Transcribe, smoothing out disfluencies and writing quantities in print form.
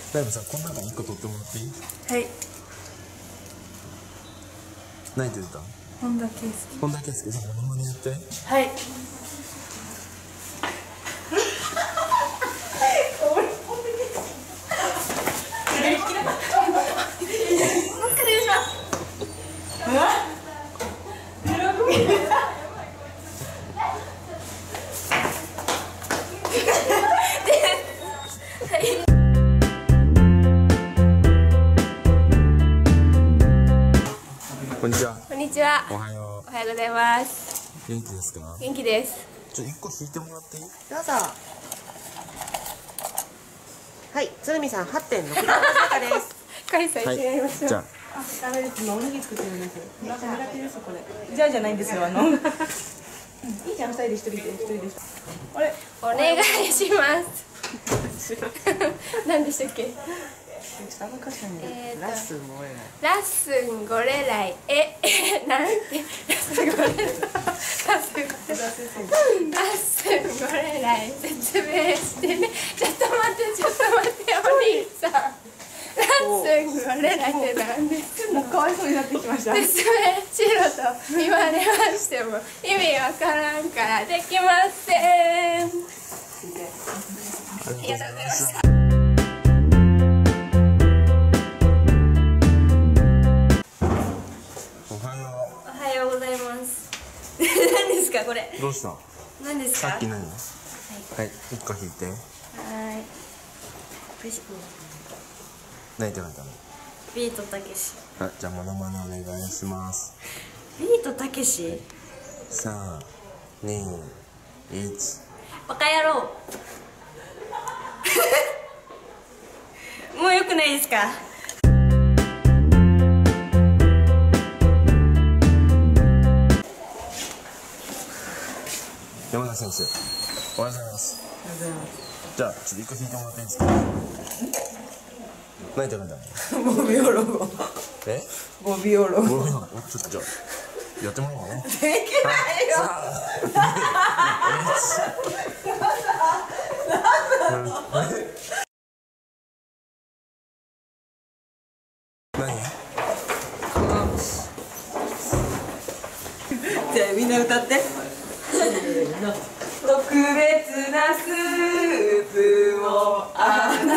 ライブさん、この中に1個取ってもらっていい？ はい。 何て出た？ 本田圭佑。 本田圭佑さん、モノマネやって。 はい。 こんにちは。 こんにちは。 おはよう。 おはようございます。 元気ですか？ 元気です。 1個引いてもらっていい？ どうぞ。はい、鶴見さん 8.6 秒経過です。 開催しましょう。 じゃあ。 ダメです。今おにぎり作ってるんですよ。なんか苦手ですこれ。 じゃあじゃないんですよ。いいじゃん、2人で1人で1人で。あれ、 お願いします。何でしたっけ？ あの歌詞にラッスンも俺ら。 ラッスンゴレライなんてラッスンゴレライ説明してね。ちょっと待ってお兄さん。ラッスンゴレライって何ですの？ かわいそうになってきました。 説明しろと言われましても意味わからんからできません。ありがとうございました。 おはようございます。何ですかこれ？ どうした？ 何ですか？ さっき何？はい、1個引いて。 はい。 何食べたの？ ビートたけし。 あ、じゃあモノマネお願いします。 ビートたけし。 3、2、1。 バカ野郎。もう良くないですか？ 山田先生、おはようございます。じゃあ、ちょっと1個引いてもらっていいですか？何食べたの？ ゴビオロゴ。 え？ ゴビオロゴ。 ちょっとじゃあ、やってもらおうかな。 できないよ。 何？ じゃあみんな歌って。特別なスープをあな